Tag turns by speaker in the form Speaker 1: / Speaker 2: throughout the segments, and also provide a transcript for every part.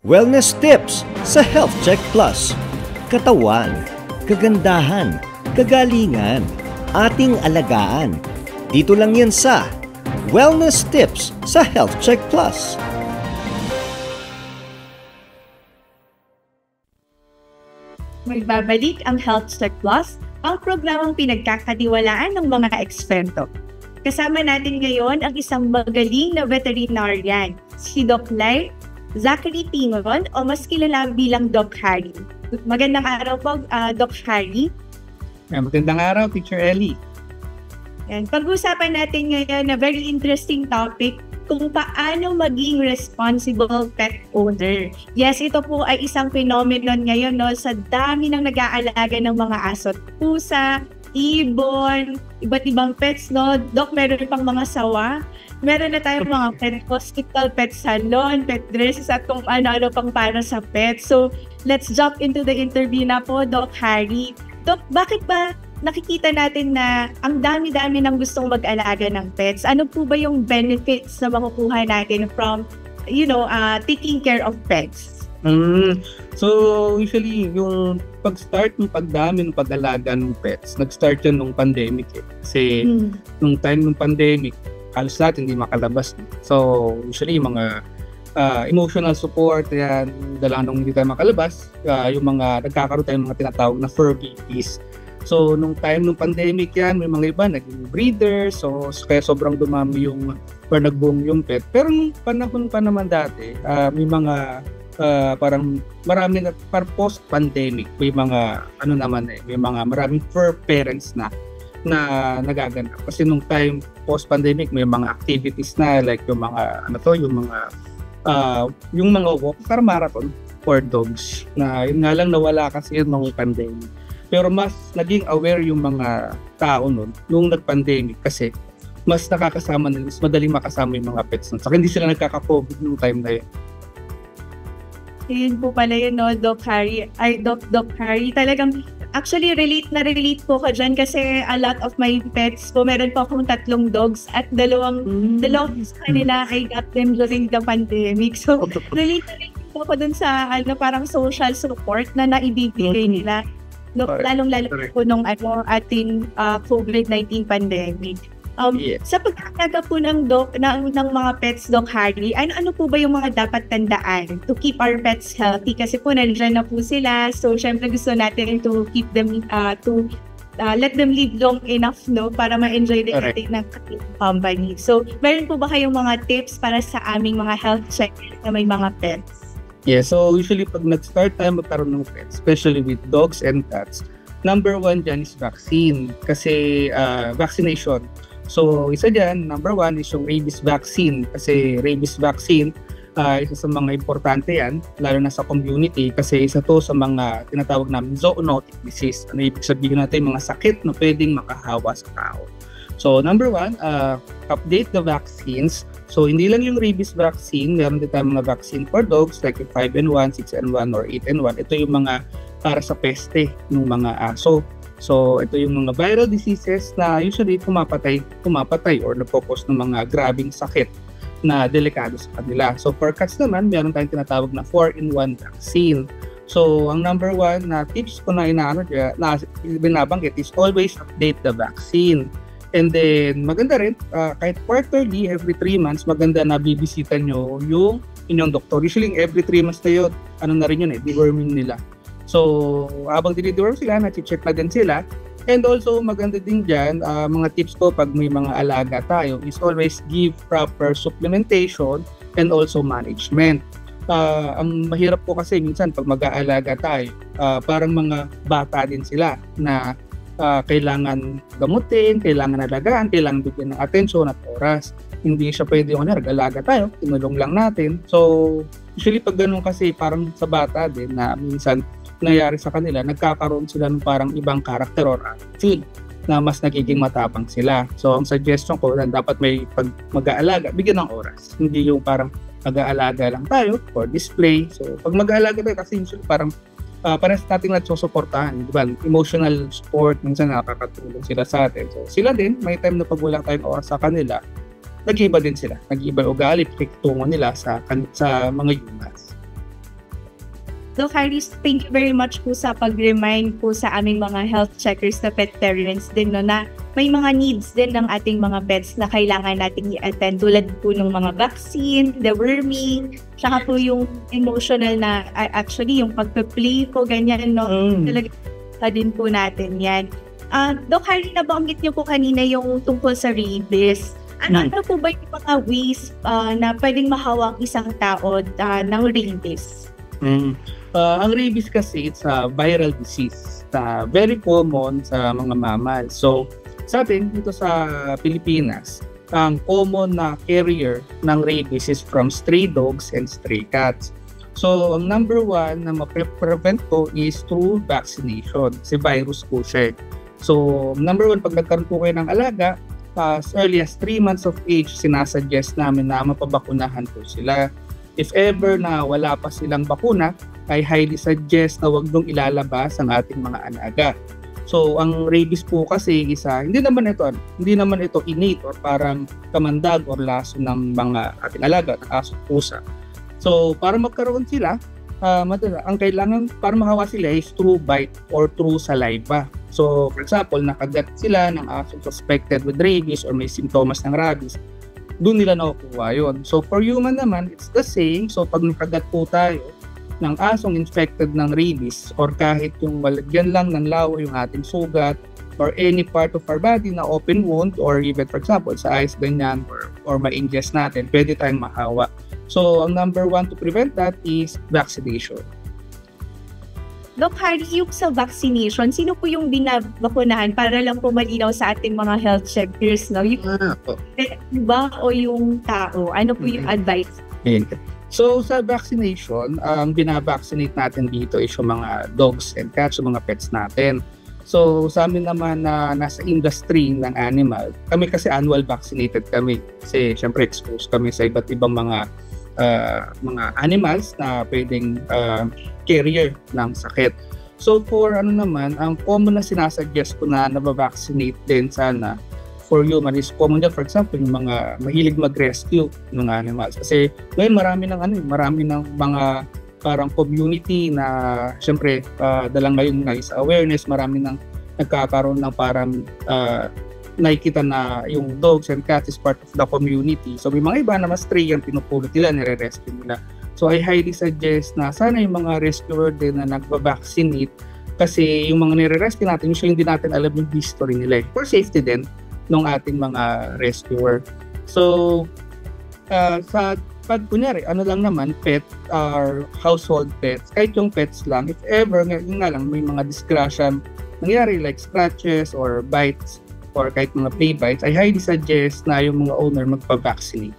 Speaker 1: Wellness tips sa Health Check Plus. Katawan, kagandahan, kagalingan, ating alagaan. Dito lang yan sa Wellness tips sa Health Check Plus.
Speaker 2: Magbabalik ang Health Check Plus, ang programang pinagkakatiwalaan ng mga eksperto. Kasama natin ngayon ang isang magaling na veterinarian, si Doc Lai Zachary Tingon o mas kilala bilang Doc Harry. Magandang araw po, Doc Harry.
Speaker 3: Magandang araw, Teacher Ellie.
Speaker 2: Pag-usapan natin ngayon na very interesting topic kung paano maging responsible pet owner. Yes, ito po ay isang phenomenon ngayon sa dami ng nag-aalaga ng mga aso at pusa, ibon, iba't ibang pets, Doc, meron pang mga sawa. Meron na tayong mga pet hospital, pet salon, pet dresses at kung ano-ano pang para sa pets. So, let's jump into the interview na po, Doc Harry. Doc, bakit ba nakikita natin na ang dami-dami ng gustong mag-alaga ng pets? Ano po ba yung benefits na makukuha natin from, taking care of pets?
Speaker 3: So, usually, yung pag-start ng pagdami ng pag-alaga ng pets, nag-start yun nung pandemic eh. Kasi, nung time ng pandemic, halos lahat hindi makalabas. So, usually, yung mga emotional support, yan, dala nung hindi tayo makalabas, yung mga nagkakaroon tayo ng mga tinatawag na fur babies. So, nung time ng pandemic yan, may mga iba naging breeders, so kaya sobrang dumami yung or nag-boom yung pet. Pero nung panahon pa naman dati, may mga parang marami na post-pandemic, may mga may mga maraming fur parents na nagaganap. Kasi nung time post-pandemic, may mga activities na like yung mga yung mga walk car marathon for dogs na yun nga lang nawala kasi yun nung pandemic. Pero mas naging aware yung mga tao nun nung nag-pandemic kasi mas nakakasama nila, mas madaling makasama yung mga pets nun. Saka hindi sila nagkaka-COVID nung time na yun.
Speaker 2: Yun po pala yun, Doc Harry. Doc Harry. Talagang, actually, relate po ka dyan kasi a lot of my pets po, meron po akong 3 dogs at dalawang sa kanila, I got them during the pandemic. So, relate po ako dun sa parang social support na naibibigay nila. Lalong-lalo po nung ating COVID-19 pandemic. Sa pag-alaga po ng mga pets, Doc Harry, ano po ba yung mga dapat tandaan to keep our pets healthy? Kasi po nandiyan na po sila. So, syempre gusto natin to keep them, let them live long enough, para ma-enjoy din natin ng company. So, meron po ba kayong mga tips para sa aming mga health checkers na may mga pets?
Speaker 3: Yeah, so usually pag nag-start tayo magkaroon ng pets, especially with dogs and cats, number 1 dyan is vaccine. Kasi vaccination. So, isa dyan, number 1 is yung rabies vaccine. Kasi rabies vaccine, isa sa mga importante yan, lalo na sa community, kasi isa to sa mga tinatawag namin zoonotic disease. Ano ibig sabihin natin, mga sakit na pwedeng makahawa sa tao. So, number 1, update the vaccines. So, hindi lang yung rabies vaccine, meron din tayong mga vaccine for dogs like 5-in-1, 6-in-1, or 8-in-1. Ito yung mga para sa peste ng mga aso. So, ito yung mga viral diseases na usually pumapatay or nagpo-cause ng mga grabing sakit na delikado sa kanila. So, for cats naman, meron tayong tinatawag na 4-in-1 vaccine. So, ang number 1 na tips ko na binabanggit is always update the vaccine. And then, maganda rin, kahit quarterly, every 3 months, maganda na bibisita nyo yung inyong doktor. Usually, every 3 months na yun, deworming nila. So, habang dinideworm sila, na-check na din sila. And also, maganda din dyan, mga tips ko pag may mga alaga tayo is always give proper supplementation and also management. Ang mahirap po kasi minsan pag mag-aalaga tayo, parang mga bata din sila na kailangan gamutin, kailangan alagaan, kailangan bigyan ng atensyon at oras. Hindi siya pwede nag-alaga tayo, tinulong lang natin. So, usually pag ganun kasi parang sa bata din na minsan nangyari sa kanila, nagkakaroon sila ng parang ibang karakter or attitude na mas nagiging matapang sila. So, ang suggestion ko na dapat may pag mag-aalaga, bigyan ng oras. Hindi yung parang mag-aalaga lang tayo for display. So, pag mag-aalaga tayo kasi usually parang parehas natin nagsusuportahan, di ba? Emotional support, minsan nakakatulong sila sa atin. So, sila din, may time na pag wala tayong oras sa kanila, nag-iiba din sila. Nag-iiba ugali, pakikitungo nila sa mga humans.
Speaker 2: Doc Harris, thank you very much po sa pag-remind po sa aming mga health checkers na pet parents din, no, na may mga needs din ng ating mga pets na kailangan nating i-attend, tulad po ng mga vaccine, deworming, saka po yung emotional na actually yung pagpe-play po, ganyan, no? Talaga din po natin yan. Doc Harry, nabanggit niyo po kanina yung tungkol sa rabies. Ano po ba yung mga ways na pwedeng mahawak isang tao ng rabies?
Speaker 3: Ang rabies kasi, it's a viral disease na very common sa mga mammals. So, sa atin, dito sa Pilipinas, ang common na carrier ng rabies is from stray dogs and stray cats. So, ang number one na ma-prevent ko is through vaccination. Kasi virus po siya. So, number one, pag nagkaroon po kayo ng alaga, as early as 3 months of age, sinasuggest namin na mapabakunahan po sila. If ever na wala pa silang bakuna, I highly suggest na wag nung ilalabas ang ating mga alaga. So, ang rabies po kasi hindi naman ito innate or parang kamandag or laso ng mga ating alaga, ng aso, pusa. So, para magkaroon sila, ang kailangan para makawa sila is through bite or through saliva. So, for example, nakagat sila ng aso suspected with rabies or may simptomas ng rabies, doon nila nakukuha yun. So, for human naman, it's the same. So, pag nakagat po tayo ng asong infected ng rabies or kahit yung malagyan lang ng lawa yung ating sugat or any part of our body na open wound or even, for example, sa eyes ganyan or ma-ingest natin, pwede tayong mahawa. So, ang number one to prevent that is vaccination.
Speaker 2: Doc Harry, yung sa vaccination, sino po yung binabakunahan para lang po malinaw sa ating mga health checkers, no? Yung ba o yung tao? Ano po yung advice?
Speaker 3: So, sa vaccination, ang binavaccinate natin dito is yung mga dogs and cats, yung mga pets natin. So, sa amin naman na nasa industry ng animal, kami kasi annual vaccinated kami. Kasi, syempre, exposed kami sa iba't ibang mga animals na pwedeng carrier ng sakit. So for naman, ang common na sinasuggest ko na nabavaccinate din sana for human is common dyan, for example, yung mga mahilig mag-rescue ng animals. Kasi ngayon marami ng mga parang community na syempre dalang ngayon na is awareness, marami nang nagkakaroon ng parang nakikita na yung dogs and cats is part of the community. So may mga iba na mas stray yung pinupulot nila, nire-rescue nila. So I highly suggest na sana yung mga rescuer din na nagba-vaccinate kasi yung mga nire-rescue natin, usually hindi natin alam yung history nila. For safety din ng ating mga rescuer. So pag kunyari, lang naman, pet or household pets, kahit yung pets lang, if ever, yun nga lang, may mga discretion nangyari like scratches or bites, or kahit mga play bites, I highly suggest na yung mga owner magpa-vaccinate.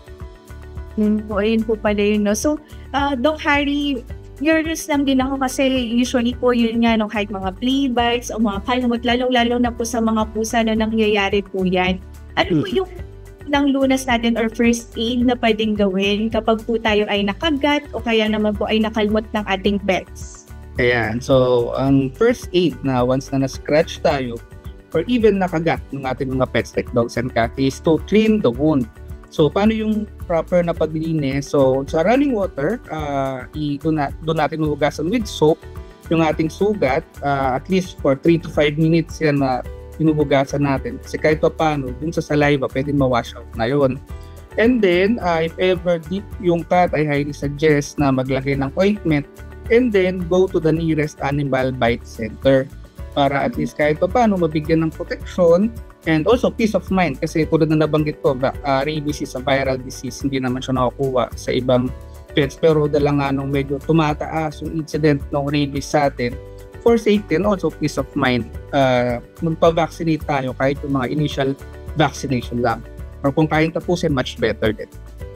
Speaker 2: Ayun po pala yun, no? So, Doc Harry, curious lang din ako kasi usually po yun nga, no, kahit mga play bites o mga kalmot, lalong-lalo na po sa mga pusa na nangyayari po yan. Ano po yung lunas natin or first aid na pwedeng gawin kapag po tayo ay nakagat o kaya naman po ay nakalmot ng ating pets?
Speaker 3: Ayan, so ang first aid na once na na-scratch tayo, or even nakagat ng ating mga pets like dogs and cats is to clean the wound. So, paano yung proper na paglinis? So, sa running water, doon natin hugasan with soap yung ating sugat, at least for 3 to 5 minutes yan na hinuhugasan natin. Kasi kahit pa paano, dun sa saliva, pwede ma-wash out na yun. And then, if ever deep yung cut, I highly suggest na maglagay ng ointment and then go to the nearest animal bite center para at least kahit pa paano mabigyan ng protection and also peace of mind kasi tulad na nabanggit ko, rabies is a viral disease, hindi naman siya nakukuha sa ibang pets pero dala nga nung medyo tumataas yung incident ng rabies sa atin, for safety and also peace of mind, magpa-vaccinate tayo kahit yung mga initial vaccination lang or kung kayang tapusin, much better din.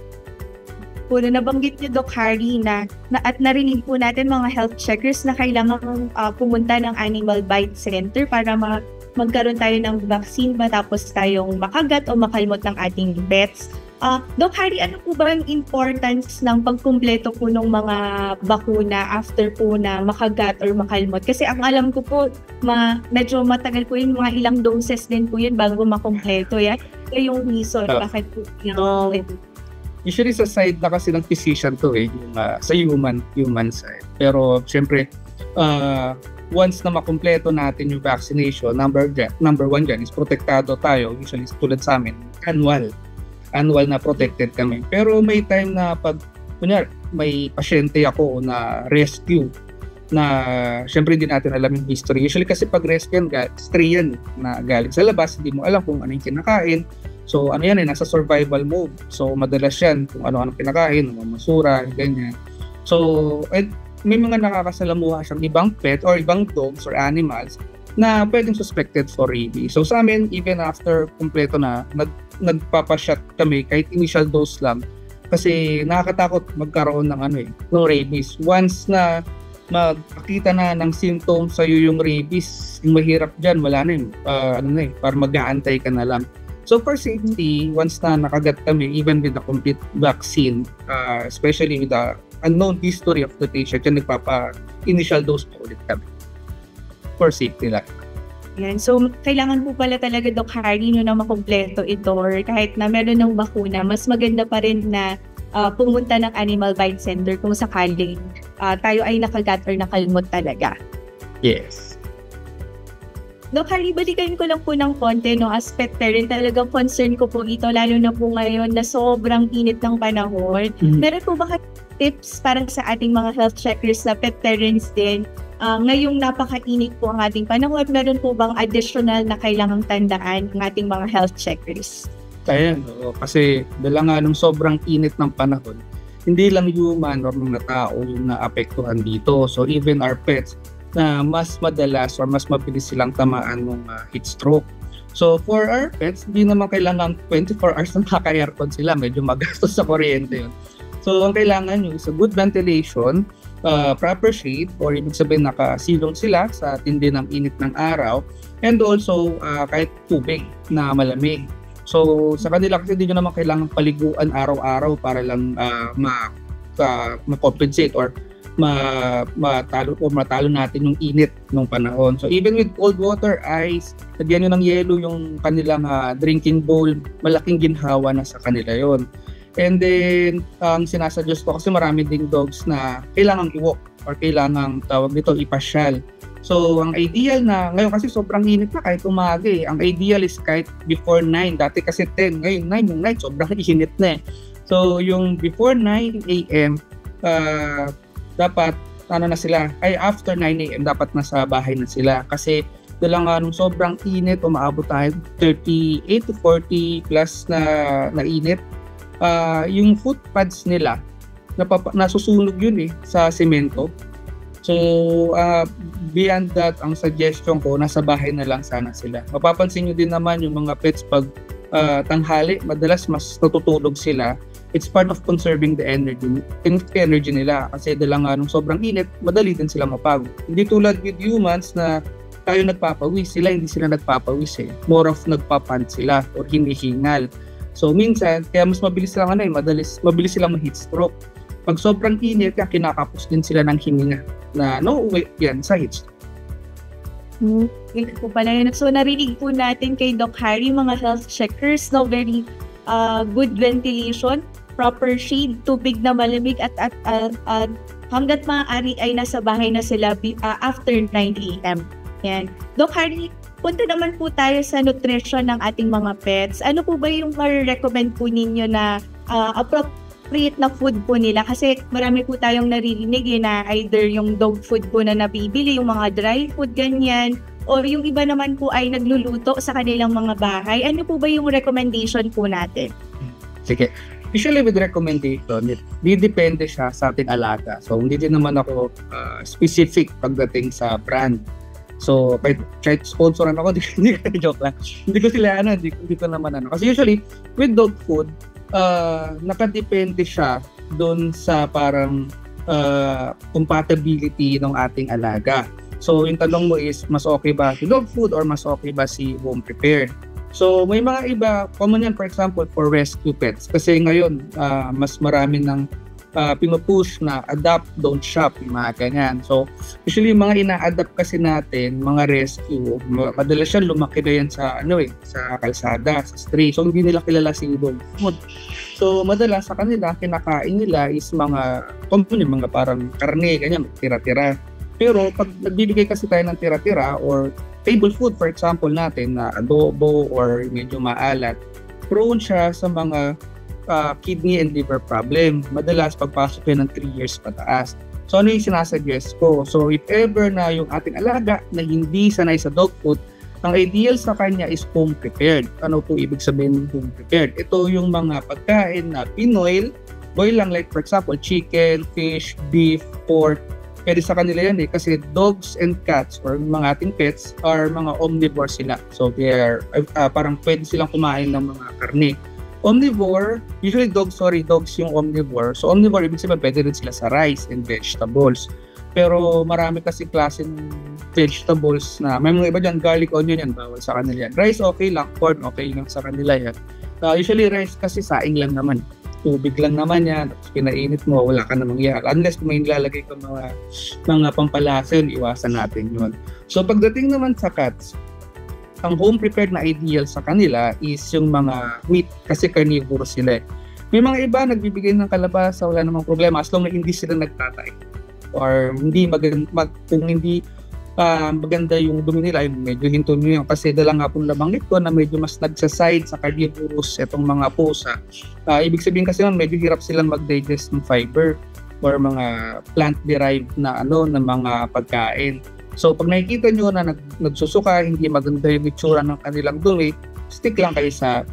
Speaker 2: Puno nabanggit niyo, Doc Harry, at narinig po natin mga health checkers na kailangan pumunta ng animal bite center para magkaroon tayo ng vaccine matapos tayong makagat o makalmot ng ating pets. Doc Harry, ano po ba ang importance ng pagkumpleto po ng mga bakuna after po na makagat or makalmot? Kasi ang alam ko po, medyo matagal po yun, mga ilang doses din po yun bago makumpleto yan. Yung reason, bakit po yung
Speaker 3: Usually sa side na kasi ng physician to yung, sa human side. Pero syempre, once na makumpleto natin yung vaccination, number one dyan is protektado tayo. Usually tulad sa amin, annual na protected kami. Pero may time na pag, kunyari, may pasyente ako na rescue na syempre hindi natin alam yung history. Usually kasi pag rescue stray yan na galing sa labas, hindi mo alam kung ano yung kinakain. So ano yan nasa survival mode. So madalas yan kung ano-ano kinakain, masura, ganyan. So may mga nakakasalamuha siyang ibang pet or ibang dogs or animals na pwedeng suspected for rabies. So sa amin, even after kumpleto na, nagpapashot kami kahit initial dose lang kasi nakakatakot magkaroon ng ng rabies. Once na magpakita na ng symptoms sa'yo yung rabies, yung mahirap dyan, wala na para mag-aantay ka na lang. So for safety, once na nakagat kami, even with the complete vaccine, especially with the unknown history of the patient, yan nagpapa-initial dose po ulit kami. For safety lang.
Speaker 2: Yan. So, kailangan po pala talaga, Doc Harry, na makumpleto ito or kahit na meron ng bakuna, mas maganda pa rin na pumunta ng Animal Bite Center kung sakaling tayo ay nakagat or nakalmot talaga.
Speaker 3: Yes.
Speaker 2: Doc Harry, balikan ko lang po ng konti, as pet parent, talagang concern ko po ito, lalo na po ngayon na sobrang init ng panahon. Meron po ba tips para sa ating mga health checkers na pet parents din? Ngayong napakainit po ang ating panahon, meron po bang additional na kailangang tandaan ng ating mga health checkers?
Speaker 3: Kaya, kasi dala nga nung sobrang init ng panahon, hindi lang human or mga tao yung naapektuhan dito. So even our pets, na mas madalas or mas mabilis silang tamaan ng heat stroke. So for our pets, hindi naman kailangan 24 hours na naka-aircon sila. Medyo magastos sa kuryente yun. So ang kailangan nyo is a good ventilation, proper shade, or ibig sabihin nakasilong sila sa tindi ng init ng araw, and also kahit tubig na malamig. So sa kanila kasi hindi nyo naman kailangan paliguan araw-araw para lang ma-compensate or matalo natin yung init ng panahon. So even with cold water, ice, lagyan nyo ng yelo yung kanilang drinking bowl, malaking ginhawa na sa kanila yon. And then, ang sinasuggest ko kasi marami ding dogs na kailangang i-walk or kailangang ipasyal. So ang ideal na, ngayon kasi sobrang init na kahit umaga Ang ideal is kahit before 9, dati kasi 10, ngayon 9 yung night, sobrang init na So yung before 9 a.m., dapat na sila, after 9 a.m. dapat nasa bahay na sila kasi dalang nung sobrang init, umaabot tayo 38 to 40 plus na init. Yung foot pads nila nasusunog yun sa semento. So beyond that, ang suggestion ko, nasa bahay na lang sana sila. Mapapansin nyo din naman yung mga pets pag tanghali, madalas mas natutulog sila. It's part of conserving the energy nila kasi dalang nung sobrang init, madali din sila mapagod. Hindi tulad with humans na tayo nagpapawis, hindi sila nagpapawis More of nagpapant sila or hinihingal. So minsan, kaya mas mabilis silang mabilis silang ma-heat stroke. Pag sobrang init, kinakapos din sila ng hininga na yan sa heat stroke.
Speaker 2: Po pala yun. So narinig po natin kay Doc Harry, mga health checkers, very good ventilation, proper shade, tubig na malamig at hanggat maaari ay nasa bahay na sila after 9 a.m. Yan. Doc Harry, punta naman po tayo sa nutrition ng ating mga pets. Ano po ba yung ma-recommend po ninyo na appropriate na food po nila? Kasi marami po tayong naririnig na either yung dog food po na nabibili, yung mga dry food, ganyan, or yung iba naman po ay nagluluto sa kanilang mga bahay. Ano po ba yung recommendation po natin?
Speaker 3: Sige. Usually with recommendation, depende siya sa ating alaga. So hindi din naman ako specific pagdating sa brand. So kahit sponsoran ako, hindi joke lang. Hindi ko sila hindi ko naman Kasi usually with dog food, nakadepende siya doon sa parang compatibility ng ating alaga. So yung tanong mo is, mas okay ba si dog food or mas okay ba si home prepared? So may mga iba, common yan for example for rescue pets. Kasi ngayon, mas marami ng pinupush na adapt, don't shop, yung mga ganyan. So, usually yung mga ina-adapt kasi natin, mga rescue, madalas siya lumaki na yan sa, sa kalsada, sa street. So, hindi nila kilala si dog food. So, madalas sa kanila, kinakain nila is mga common, yung mga parang karne, ganyan, tira-tira. Pero, pag nagbibigay kasi tayo ng tira-tira or table food, for example natin, na adobo or medyo maalat, prone siya sa mga kidney and liver problem. Madalas pagpasok yan ng 3 years pataas. So ano yung sinasuggest ko? So if ever na yung ating alaga na hindi sanay sa dog food, ang ideal sa kanya is home prepared. Ano po ibig sabihin ng home prepared? Ito yung mga pagkain na pinoil, boil lang, like for example, chicken, fish, beef, pork. Pwede sa kanila yan kasi dogs and cats or mga ating pets are mga omnivore sila. So they are parang pwede silang kumain ng mga karne. Omnivore, usually dogs yung omnivore. So omnivore, ibig sabihin pwede rin sila sa rice and vegetables. Pero marami kasi klaseng vegetables na, may mga iba dyan, garlic, onion yan, bawal sa kanila yan. Rice okay lang, corn okay lang sa kanila yan. Usually rice kasi saing lang naman. Tubig lang naman yan, tapos pinainit mo, wala ka namang yak. Unless may nilalagay ka mga pampalasa, iwasan natin yun. So pagdating naman sa cats, ang home prepared na ideal sa kanila is yung mga meat kasi carnivore sila. May mga iba nagbibigay ng kalabasa, wala namang problema as long na hindi sila nagtatay. Or hindi kung hindi maganda yung dumi nila, medyo hinto nyo yun. Kasi dala nga pong nabanggit ko na medyo mas nagsaside sa carnivorous itong mga pusa. Ibig sabihin kasi nun, medyo hirap silang mag-digest ng fiber or mga plant-derived na na mga pagkain. So pag nakikita nyo na nagsusuka, hindi maganda yung itsura ng kanilang dumi, stick lang kayo sa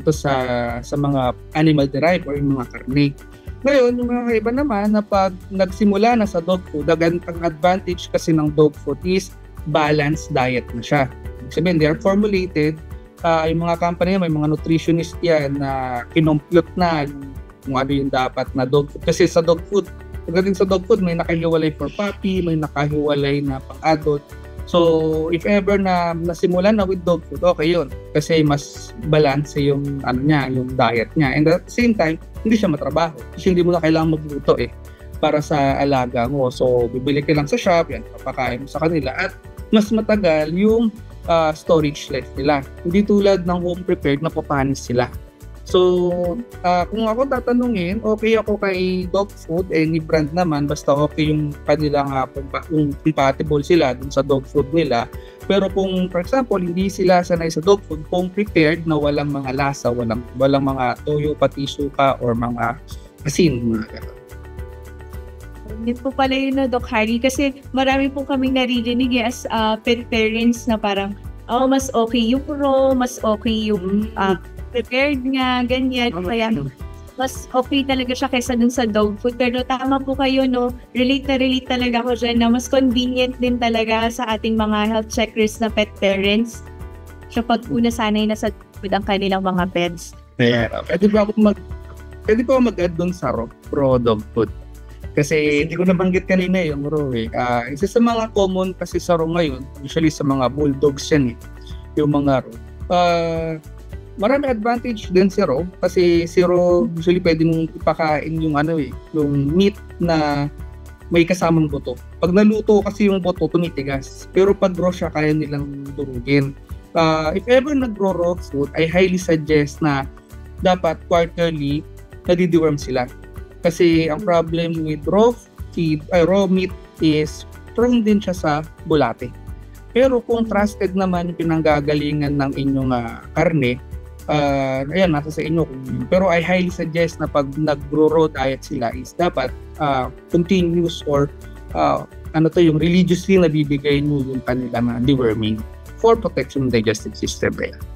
Speaker 3: mga animal derived or yung mga karne. Ngayon, yung mga iba naman na pag nagsimula na sa dog food, ang advantage kasi ng dog food is balanced diet na siya. Sabihin, they are formulated, yung mga company, may mga nutritionist yan na kinompute na kung ano yung dapat na dog food. Kasi sa dog food, pagdating sa dog food, may nakahiwalay for puppy, may nakahiwalay na pang-adult. So, if ever na nasimulan na with dog food, okay yun. Kasi mas balance yung yung diet niya. And at the same time, hindi siya matrabaho. Kasi hindi mo na kailangan magluto para sa alaga mo. So, bibili ka lang sa shop, yan, papakain mo sa kanila. At mas matagal yung storage life nila. Hindi tulad ng home prepared na papanis sila. So, kung ako tatanungin, okay ako kay dog food, any brand naman, basta okay yung kanilang compatible sila dun sa dog food nila. Pero kung, for example, hindi sila sanay sa dog food, home prepared na walang mga lasa, walang mga toyo, pati suka, or mga asin, mga gano'n.
Speaker 2: Yun po pala yun Doc Harry, kasi marami po kaming naririnig as pet parents na parang, mas okay yung raw, mas okay yung prepared nga, ganyan. Kaya mas okay talaga siya kaysa dun sa dog food. Pero tama po kayo, relate talaga ako dyan na mas convenient din talaga sa ating mga health checkers na pet parents. Siya pag una sanay na sa food ang kanilang mga pets.
Speaker 3: Yeah. Pwede po mag-add dun sa raw dog food. Kasi hindi ko nabanggit kanina yung raw isa sa mga common kasi sa raw ngayon, usually sa mga bulldogs yan yung mga raw. Marami advantage din si raw kasi si raw usually pwede mong ipakain yung yung meat na may kasamang buto. Pag naluto kasi yung buto tumitigas, pero pag raw siya kaya nilang durugin. If ever nag-raw food, I highly suggest na dapat quarterly nadi-deworm sila. Kasi ang problem with raw meat is prone din siya sa bulate. Pero kung trusted naman yung pinanggagalingan ng inyong karne, nasa sa inyo. Pero I highly suggest na pag nag-raw diet sila is dapat continuous or yung religiously na bibigay nyo yung kanilang deworming for protection ng digestive system.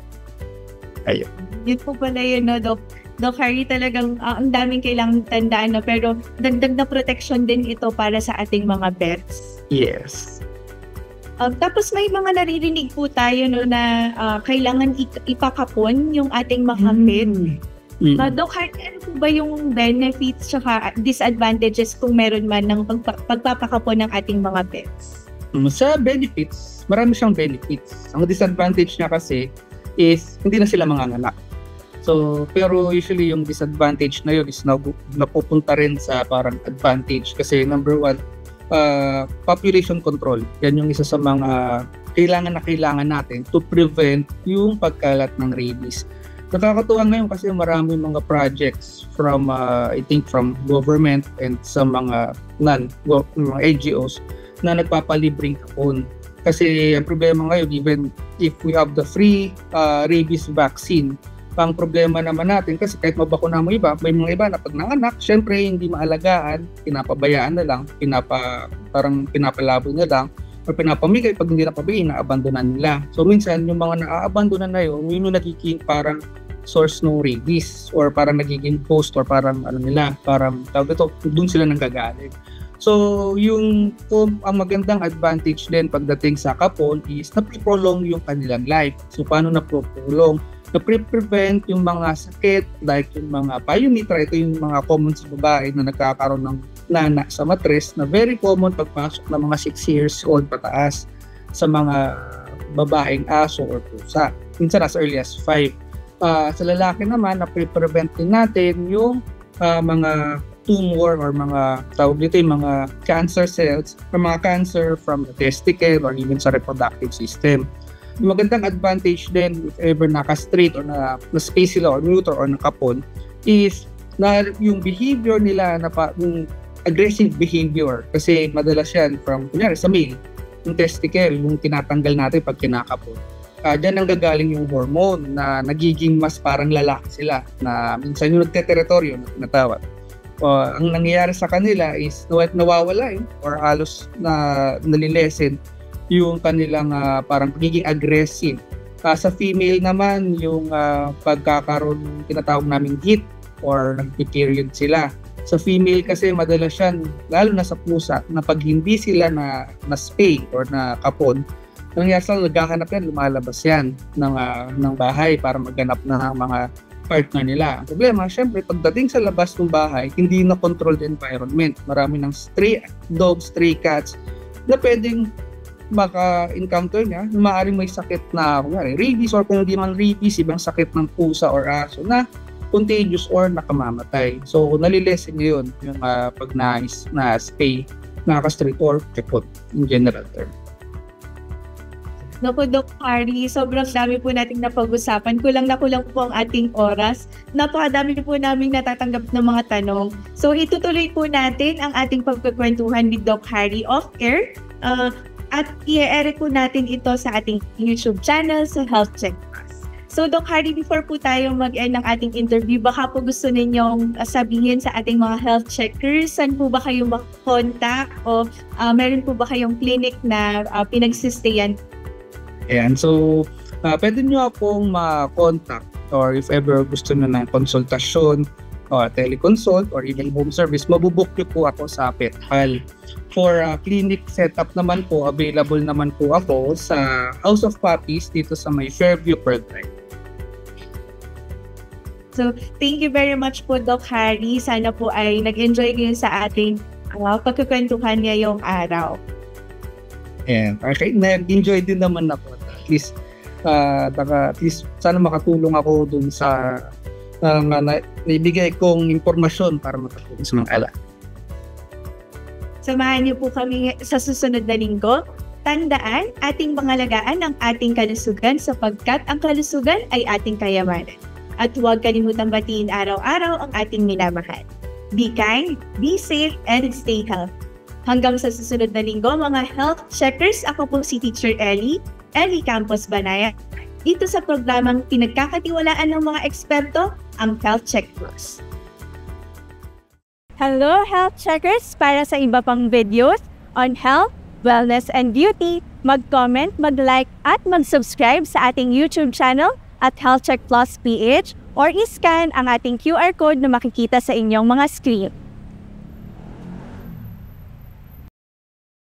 Speaker 3: Ayun.
Speaker 2: Yun po pala yun, Doc Harry, talagang ang daming kailangang tandaan pero dagdag na protection din ito para sa ating mga pets.
Speaker 3: Yes.
Speaker 2: Tapos may mga naririnig po tayo na kailangan ipakapon yung ating mga pet. Doc Hardy, ano po ba yung benefits at disadvantages kung meron man ng pagpapakapon ng ating mga pets?
Speaker 3: Sa benefits, marami siyang benefits. Ang disadvantage niya kasi is hindi na sila manganganak. So, pero usually yung disadvantage na yun is napupunta rin sa parang advantage kasi number one, population control. Yan yung isa sa mga kailangan natin to prevent yung pagkalat ng rabies. Nakakatuwa ngayon kasi marami mga projects from, I think from government and sa mga mga NGOs na nagpapalibreng kapon. Kasi ang problema ngayon, even if we have the free rabies vaccine, ang problema naman natin kasi kahit mabakuna mo iba, may mga iba na pag nanganak, syempre hindi maalagaan, pinapabayaan na lang, parang pinapalabo na lang, o pinapamigay pag hindi napabigay, naabandonan nila. So minsan yung mga naaabandonan na yun yung nagiging parang source ng rabies or parang nagiging host or parang parang tawag ito, doon sila nanggagaling. So yung ang magandang advantage din pagdating sa kapon is na-prolong yung kanilang life. So paano na-prolong? Na-prevent yung mga sakit like yung mga pyometra, ito yung mga common sa babae na nagkakaroon ng nana sa matres na very common pagpasok ng mga 6 years old pataas sa mga babaeng aso or pusa. Minsan as early as 5. Sa lalaki naman, na-prevent din natin yung mga tumor or mga tawag dito yung mga cancer cells or mga cancer from the testicle or even sa reproductive system. Yung magandang advantage din if ever naka-straight or na-space sila or neuter or nakapon is na yung behavior nila yung aggressive behavior kasi madalas yan from kunyari sa male yung testicle yung tinatanggal natin pag kinakapon. Diyan ang gagaling yung hormone na nagiging mas parang lalaki sila na minsan yung nagte-teritoryo na tinatawag. Ang nangyayari sa kanila is nawawala or halos na nalilesen yung kanilang parang pagiging aggressive. Sa female naman, yung pagkakaroon tinatawag naming heat or nagpi-period sila. Sa female kasi madalas yan, lalo na sa pusa, na pag hindi sila na spay or na kapon, nangyayari sila, naghahanap yan, lumalabas yan ng bahay para maghanap ng mga partner nila. Ang problema, syempre, pagdating sa labas ng bahay, hindi na controlled environment. Marami ng stray dogs, stray cats na pwedeng maka-encounter niya, maaaring may sakit na rabies or kung hindi man rabies, ibang sakit ng pusa or aso na contagious or nakamamatay. So, nalilesen niya yun yung pag na-spay, naka-straight or kapon in general term.
Speaker 2: Naku, Doc Harry, sobrang dami po nating napag-usapan. Kulang po ang ating oras. Napakadami po naming natatanggap ng mga tanong. So, itutuloy po natin ang ating pagkukwentuhan with Doc Harry off-air. At i-air po natin ito sa ating YouTube channel sa Health Check Plus. So, Doc Harry, before po tayo mag-end ng ating interview, baka po gusto ninyong sabihin sa ating mga health checkers, saan po ba kayo mag-contact o meron po ba kayong clinic na pinagsistayan?
Speaker 3: Ayan, so pwede nyo akong ma-contact or if ever gusto nyo ng konsultasyon or teleconsult or even home service, mabubook nyo po ako sa PetHal. For clinic setup naman po, available naman po ako sa House of Puppies dito sa may Fairview, Perth.
Speaker 2: So, thank you very much po, Doc Harry. Sana po ay nag-enjoy kayo sa ating pagkukwentuhan ngayong araw.
Speaker 3: And okay, nag-enjoy din naman ako. At least sana makatulong ako dun sa naibigay kong impormasyon para makatulong sa mga ala.
Speaker 2: Samahan niyo po kami sa susunod na linggo. Tandaan, ating pangalagaan ang ating kalusugan sapagkat ang kalusugan ay ating kayamanan. At huwag kalimutang batiin araw-araw ang ating minamahal. Be kind, be safe, and stay healthy. Hanggang sa susunod na linggo, mga health checkers, ako po si Teacher Ellie Campos Banaya, dito sa programang pinagkakatiwalaan ng mga eksperto, ang Health Check Plus. Hello, health checkers! Para sa iba pang videos on health, wellness, and beauty, mag-comment, mag-like, at mag-subscribe sa ating YouTube channel at Health Check Plus PH or i-scan ang ating QR code na makikita sa inyong mga screen.